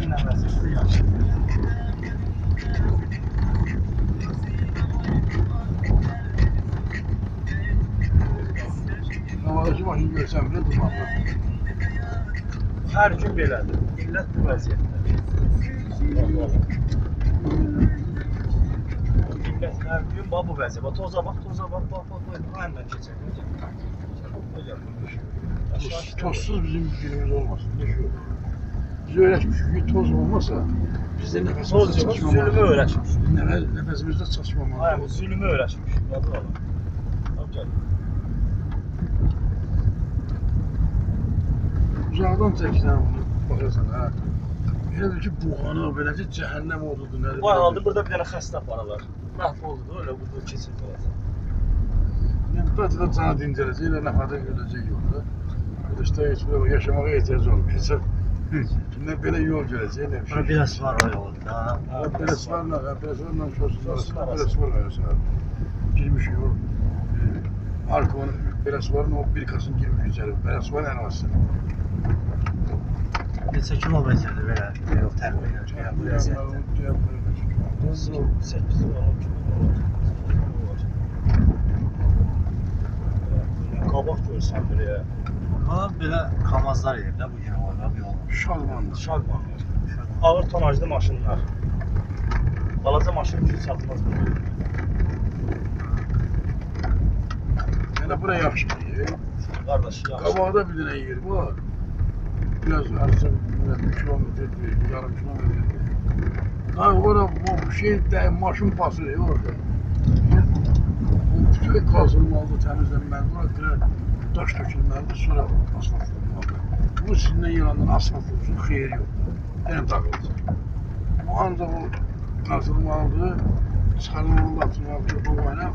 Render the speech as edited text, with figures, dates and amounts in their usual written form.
nəfəsində yaxşı. Havadakı maşını görsəm belə durmaqlar. Hər gün belədir. Millət bu vəziyyətdə. Millət hər gün bu vəziyyətdə. Toza bax, bax. Aynen keçək. Tozsuz bizim günümüz olmasın. Biz öğretmişik ki toz olmasa bizde nefesimizde çatışmamalı. Zülmü öğretmişik. Nefesimizde çatışmamalı. Aynen, zülmü öğretmişik. Adı var. Uzaqdan çəksən onu, baxırsan ha. Elə bil ki, buğanı, beləcə cəhənnəm oldudur. Bu halda burada bir dənə xəstə aparalar. Məhv oldu, öyle burada keçirdi olacaq. Yəni, bəlkə də cana dincələcək, elə nəfədə görəcək yolda. İşte heç bir yaşamağa ehtiyac olmayacaq. Nə belə yol görəcək, nə bir şey. Biraz var o yolda. Beləsivarla şosuz arasında, Beləsivar arasında girmiş yol. Arkavanın, Beləsivarın o bir kasın girmiş içəri. Beləsivar ən azı. Neçə kilometrdir belə yol təxmin edir bu vəziyyətdə? 8-10 kilometr. Qabaq görsən buraya. Belə kamazlar edir də bu günə var bir yol. Şalmandır. Ağır tonajlı maşınlar. Balaca maşın üçün çatmaz bu. Yəni bura yaxşı deyil. Qardaş, yaxşı. Qabaqda bir dənə yer var. Biraz arası 1 kilometr, yarım kilometr. Ora bu şey maşın basır orada. Bütün qazılmalıdır, təmizlənməlidir. Orada daş tökülməlidir, sonra asfaltlanmalıdır. Bu sizindən yalandan asfalt olsun, xeyir yoxdur. Yəni dağılacaq. Bu ancaq o qazılmalıdır, çıxarılmalıdır, atılmalıdır, bu ilə